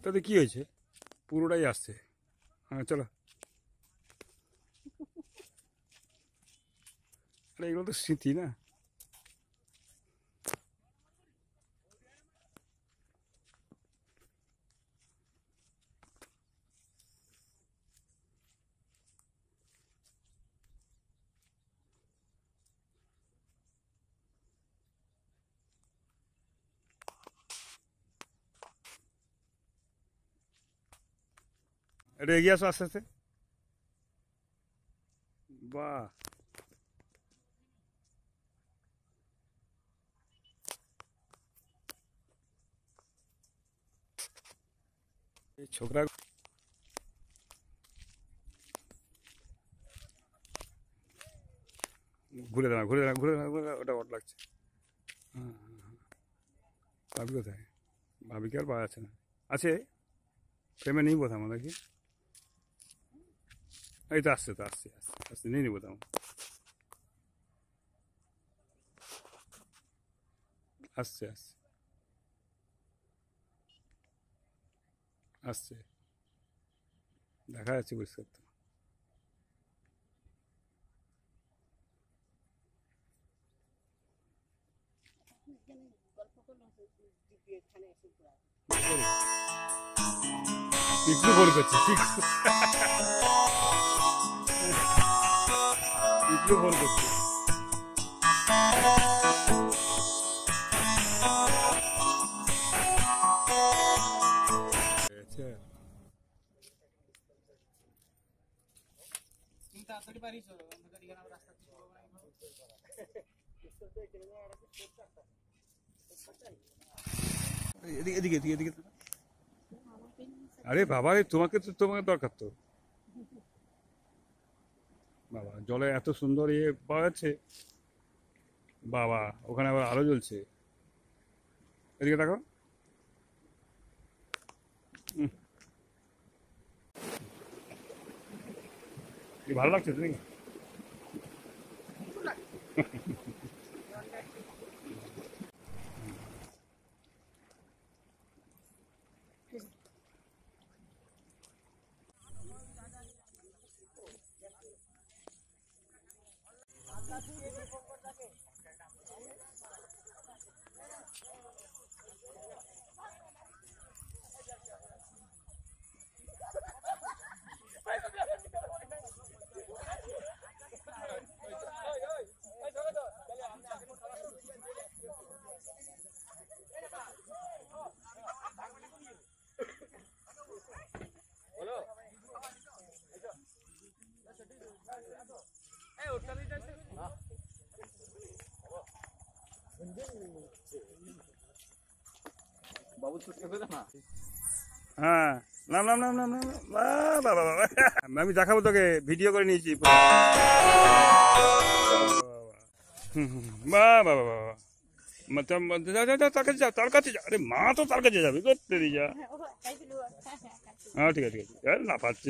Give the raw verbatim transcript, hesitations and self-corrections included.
এটাতে কি হয়েছে? পুরোটাই আসছে। হ্যাঁ চলো। আরে এগুলো তো স্মৃতি না। এটা এগিয়ে আসো আস্তে আস্তে। বাহ, এই ছোকরা ঘুরে দাঁড়া, ঘুরে দাঁড়া, ঘুরে দাঁড়া, ঘুরে দাঁড়া, ওটা ওটা লাগছে। হ্যাঁ হ্যাঁ হ্যাঁ। ভাবি কোথায়? ভাবিকে আর পাওয়া যাচ্ছে না। আছে, ফ্রেমে নেই বোধ আমাদের কি। এই তো আসছে, তো আসছে আসছে আসছে, নিয়ে নিবো তো। আসছে আসছে আসছে, দেখা যাচ্ছে পরিষ্কার তো। পিকলু ফোন করছে, পিকলু পিকলু ফোন করছে। আচ্ছা, এদিকে এদিকে এদিকে এদিকে। আরে বাবা, এ তোমাকে তো তোমাকে দরকার তো। বাবা, জলে এত সুন্দর ইয়ে পাওয়া যাচ্ছে। বাবা, ওখানে আবার আলো জ্বলছে। এদিকে দেখো। উম, কি ভালো লাগছে তো নাকি? হ্যাঁ, নাম নাম নাম নাম নাম নাম। বাহ, বাবা বাবা, আমি দেখাবো তোকে, ভিডিও করে নিয়েছি পুরো। হুম হুম, বাহ বাবা বাবা। যা যা যা, তার কাছে যা, তার কাছে যা। আরে মা তো তার কাছে যাবে, করতে যা। হ্যাঁ ঠিক আছে ঠিক আছে, না পাচ্ছি।